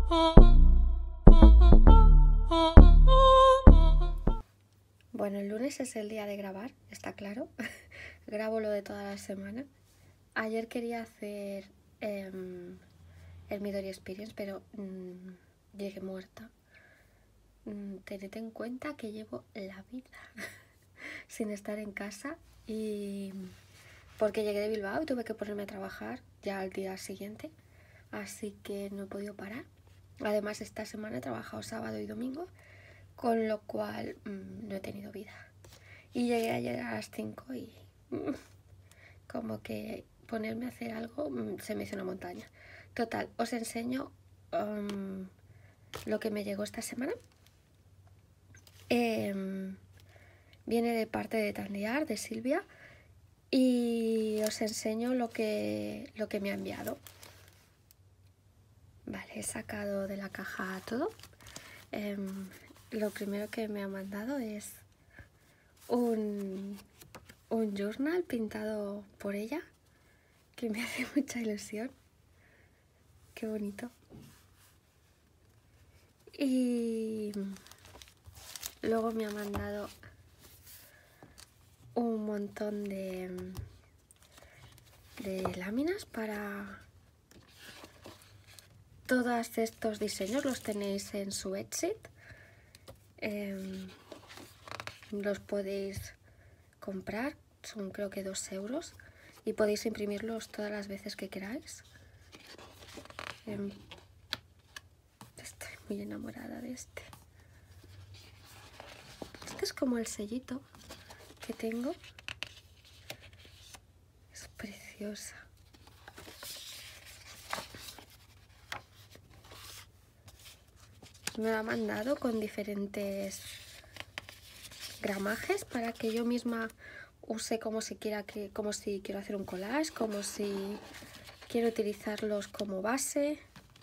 Bueno, el lunes es el día de grabar, está claro. Grabo lo de toda la semana. Ayer quería hacer el Midori Experience, pero llegué muerta. Tened en cuenta que llevo la vida sin estar en casa y porque llegué de Bilbao y tuve que ponerme a trabajar ya al día siguiente, así que no he podido parar. Además, esta semana he trabajado sábado y domingo, con lo cual no he tenido vida. Y llegué ayer a las 5 y como que ponerme a hacer algo se me hizo una montaña. Total, os enseño lo que me llegó esta semana. Viene de parte de Tandear, de Silvia, y os enseño lo que me ha enviado. Vale, he sacado de la caja todo. Lo primero que me ha mandado es un journal pintado por ella, que me hace mucha ilusión. Qué bonito. Y luego me ha mandado un montón de láminas para todos estos diseños. Los tenéis en su Etsy. Los podéis comprar, son creo que 2 euros, y podéis imprimirlos todas las veces que queráis. Estoy muy enamorada de este. Este es como el sellito que tengo. Es preciosa. Me lo ha mandado con diferentes gramajes para que yo misma use como si quiero hacer un collage, como si quiero utilizarlos como base.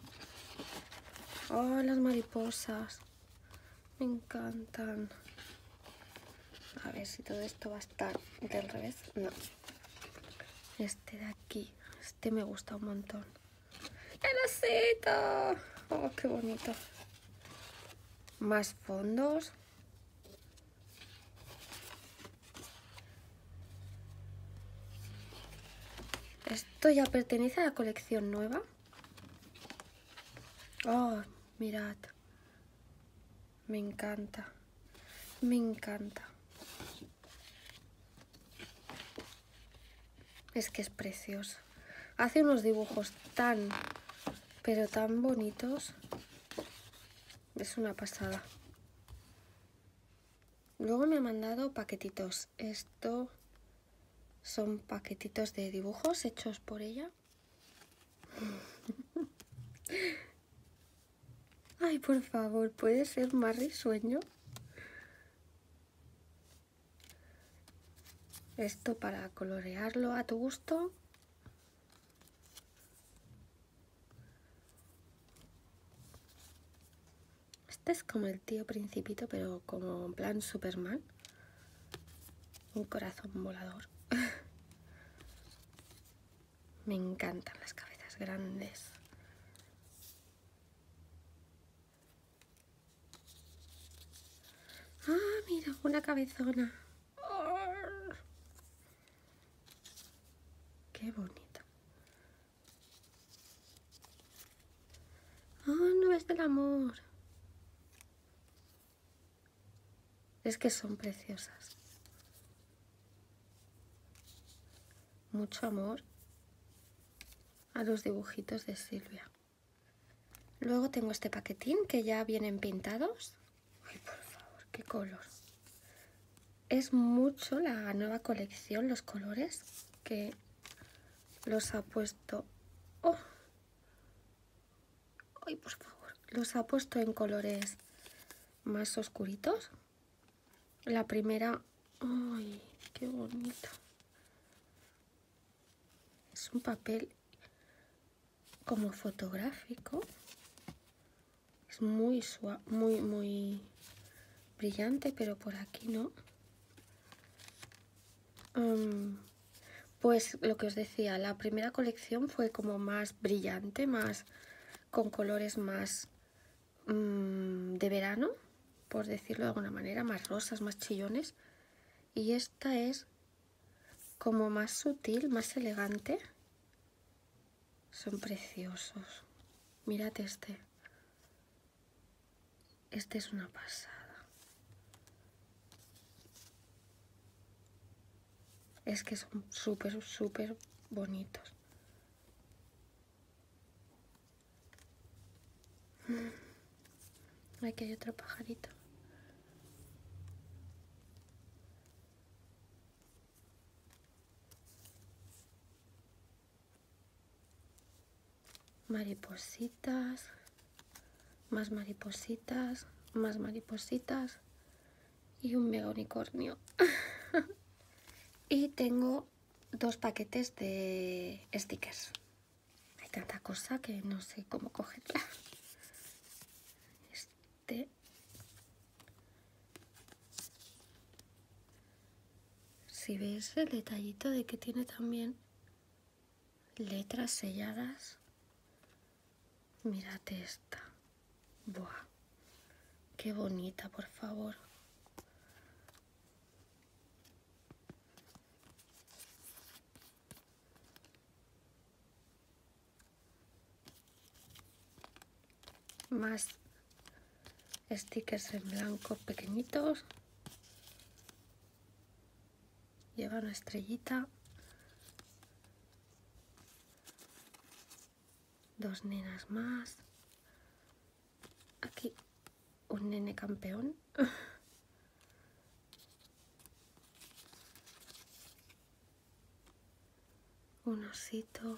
Oh, las mariposas me encantan. A ver si todo esto va a estar del revés. No, este de aquí, este me gusta un montón. ¡El osito! Oh, qué bonito. Más fondos. Esto ya pertenece a la colección nueva. Oh, mirad. Me encanta. Me encanta. Es que es precioso. Hace unos dibujos pero tan bonitos. Es una pasada. Luego me ha mandado paquetitos. Esto son paquetitos de dibujos hechos por ella. Ay, por favor, ¿puede ser más risueño? Esto para colorearlo a tu gusto. Este es como el tío Principito, pero como en plan Superman. Un corazón volador. Me encantan las cabezas grandes. Ah, mira, una cabezona. Oh, qué bonito. Ah, nubes del amor. Es que son preciosas. Mucho amor a los dibujitos de Silvia. Luego tengo este paquetín que ya vienen pintados. Ay, por favor, qué color. Es mucho la nueva colección, los colores que los ha puesto. Oh. Ay, por favor. Los ha puesto en colores más oscuritos. La primera. Ay, qué bonito. Es un papel como fotográfico. Es muy suave, muy brillante, pero por aquí no. Pues lo que os decía, la primera colección fue como más brillante, más con colores más de verano, por decirlo de alguna manera, más rosas, más chillones. Y esta es como más sutil, más elegante. Son preciosos. Mirad este. Este es una pasada. Es que son súper, súper bonitos. Aquí hay otro pajarito. Maripositas. Más maripositas. Más maripositas. Y un mega unicornio. Y tengo 2 paquetes de stickers. Hay tanta cosa que no sé cómo cogerla. Si ves el detallito de que tiene también letras selladas. Mirad esta. Buah. Qué bonita, por favor. Más stickers en blanco pequeñitos. Lleva una estrellita. 2 nenas más. Aquí un nene campeón. Un osito.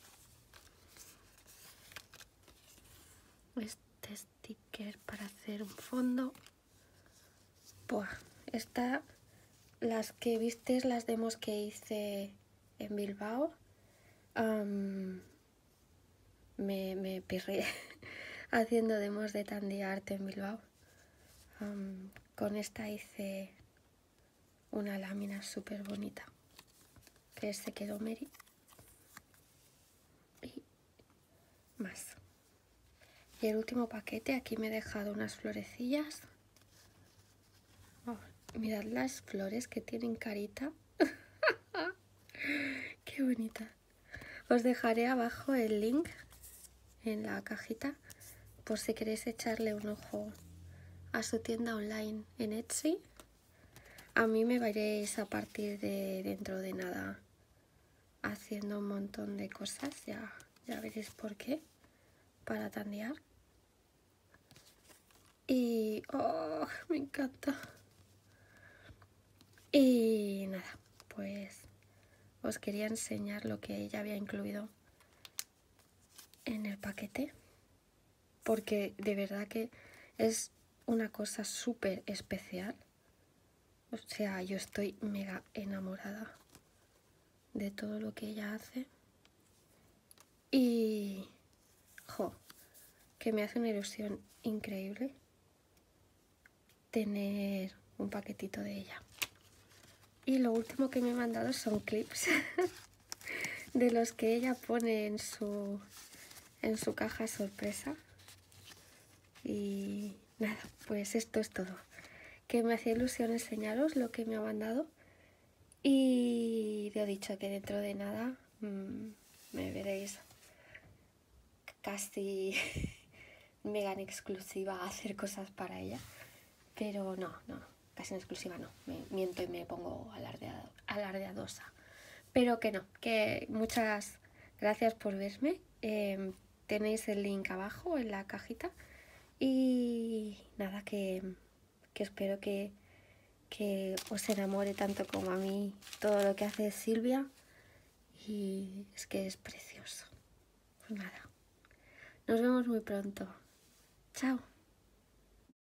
Este sticker para hacer un fondo. Buah, las que vistes, las demos que hice en Bilbao, me pirré haciendo demos de Tandy Art en Bilbao. Con esta hice una lámina súper bonita que se quedó Mary. Y más. Y el último paquete, aquí me he dejado unas florecillas. Oh, mirad las flores que tienen carita. Qué bonita. Os dejaré abajo el link en la cajita por si queréis echarle un ojo a su tienda online en Etsy. A mí me veréis a partir de dentro de nada haciendo un montón de cosas, ya veréis por qué, para tandear. Y oh, me encanta. Y nada, pues os quería enseñar lo que ella había incluido en el paquete, porque de verdad que es una cosa súper especial. O sea, yo estoy mega enamorada de todo lo que ella hace. Y jo, que me hace una ilusión increíble tener un paquetito de ella. Y lo último que me ha mandado son clips de los que ella pone en su caja sorpresa. Y nada, pues esto es todo. Que me hacía ilusión enseñaros lo que me ha mandado. Y te he dicho que dentro de nada me veréis casi mega en exclusiva a hacer cosas para ella. Pero no, casi en exclusiva no. Me miento y me pongo alardeadosa. Pero que no, que muchas gracias por verme. Tenéis el link abajo en la cajita. Y nada, que espero que os enamore tanto como a mí todo lo que hace Silvia. Y es que es precioso. Pues nada, nos vemos muy pronto. Chao.